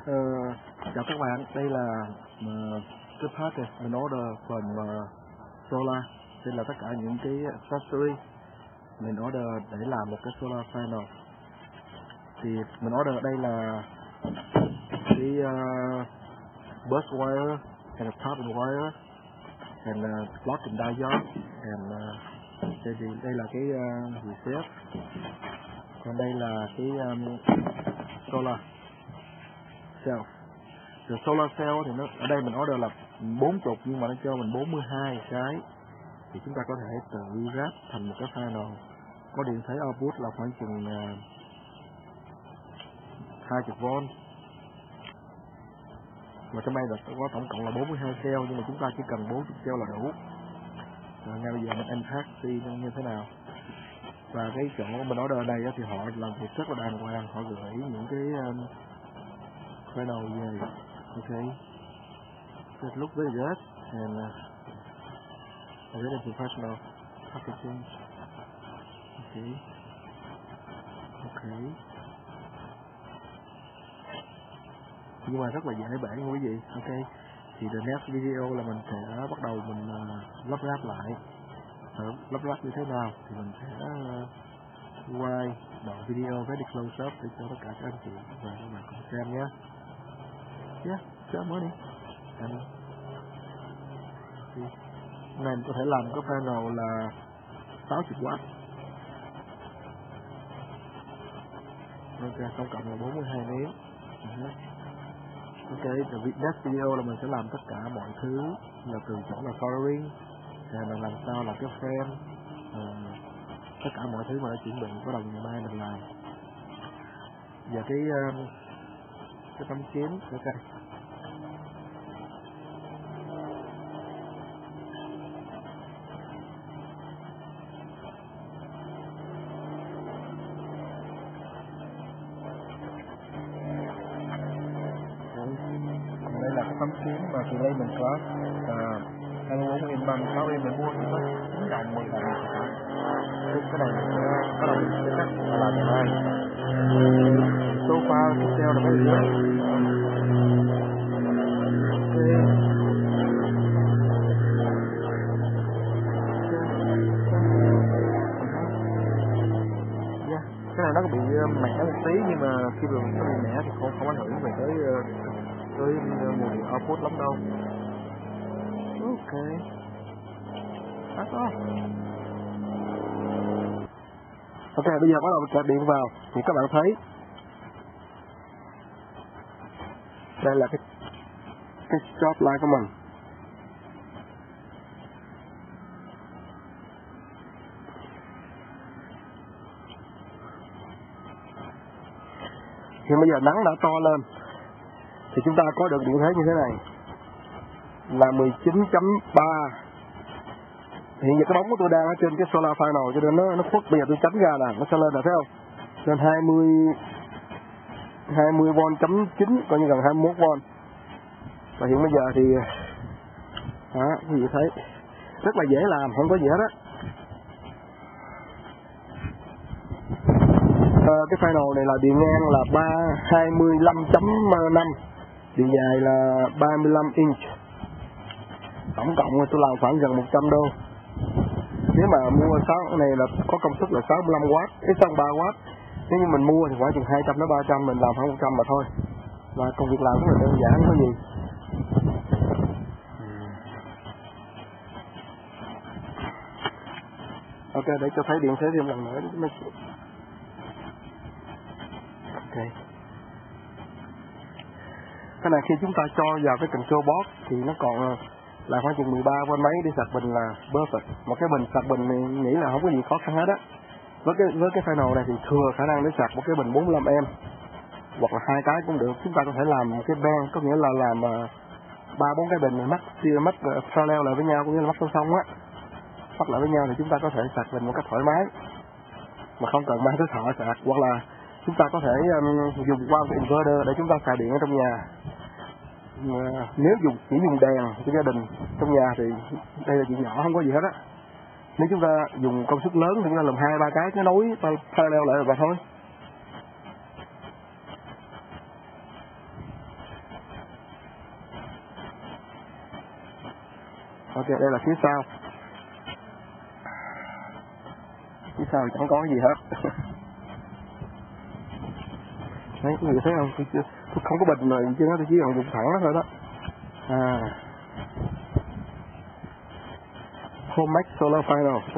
Ờ, Chào các bạn, đây là cái part này, mình order phần solar. Đây là tất cả những cái accessory mình order để làm một cái solar panel. Thì mình order ở đây là cái bus wire and a top and wire and block and diode and đây là cái reset. Còn đây là cái solar cell. Rồi solar cell thì nó ở đây mình order là 40 nhưng mà nó cho mình 42 cái, thì chúng ta có thể tự ráp thành một cái panel có điện thế output là khoảng chừng 20V. Và trong đây là có tổng cộng là 42 cell, nhưng mà chúng ta chỉ cần 40 cell là đủ. Rồi ngay bây giờ mình unpack xem như thế nào. Và cái chỗ mình order này thì họ làm việc rất là đàng hoàng, họ gửi những cái panel về. Okay, so it looks very good and very professional packaging. Okay. Nhưng mà rất là dễ bể nha quý vị. Ok, thì the next video là mình sẽ bắt đầu mình lắp ráp lại. Lắp ráp như thế nào thì mình sẽ quay đoạn video very close up để cho tất cả các anh chị và các bạn cùng xem nhé. Chớ mới đi. Này mình có thể làm cái panel là 60W. Ok, tổng cộng là 42 nén. Ok, the next video là mình sẽ làm tất cả mọi thứ, là từ chỗ là soldering, là làm sao là cái frame, tất cả mọi thứ mà đã chuẩn bị bắt đầu ngày mai mình làm. Và cái tấm kiến, ok. Đây là cái tấm kiến mà từ đây mình có 24 inch bằng 6 inch mình mua thì có 9 đồng 10 đồng thì phải. Cái này mình sẽ bắt đầu mình sẽ cắt và làm ngày mai. Sofa tiếp theo là cái gì đó. Cái này nó có bị mẻ một tí, nhưng mà khi mà nó bị mẻ thì không ảnh hưởng về tới mùi output lắm đâu. Ok, that's all. Ok, bây giờ bắt đầu kẹp điện vào thì các bạn thấy đây là cái stop light của mình. Thì bây giờ nắng đã to lên thì chúng ta có được điện thế như thế này là 19.3. Hiện giờ cái bóng của tôi đang ở trên cái solar panel cho nên nó khuất. Bây giờ tôi tránh ra là nó sẽ lên, là thấy không? Lên 20V.9, coi như gần 21V. Và hiện bây giờ thì quý vị thấy rất là dễ làm, không có gì hết á. Cái panel này là điện ngang là 25.5, điện dài là 35 inch. Tổng cộng tôi làm khoảng gần 100 đô. Nếu mà mua cái này là có công suất là 65W, 63W. Nếu như mình mua thì khoảng chừng 200 đến 300, mình làm khoảng 100 mà thôi. Và công việc làm rất là đơn giản, không có gì. Ok, để cho thấy điện thế thêm lần nữa. Ok. Cái này khi chúng ta cho vào cái control box thì nó còn là khoảng chừng 13V mấy để sạc bình là perfect. Một cái bình sạc bình này nghĩ là không có gì khó khăn hết á. Với cái panel này thì thừa khả năng để sạc một cái bình 45A hoặc là 2 cái cũng được. Chúng ta có thể làm một cái band, có nghĩa là làm 3-4 cái bình mắc parallel lại với nhau, có nghĩa là mắc song song á, mắc lại với nhau thì chúng ta có thể sạc bình một cách thoải mái mà không cần mang tới thợ sạc. Hoặc là chúng ta có thể dùng qua cái inverter để chúng ta xài điện ở trong nhà. Nếu chỉ dùng đèn cho gia đình trong nhà thì đây là chuyện nhỏ, không có gì hết á. Nếu chúng ta dùng công suất lớn thì chúng ta làm 2-3 cái nối parallel lại và thôi. Ok, đây là phía sau. Phía sau chẳng có cái gì hết. Đấy, quý vị thấy không? Tôi không có bình mà chứ nó, tôi chỉ còn dùng thẳng nó thôi đó. Homemax Solar Panel.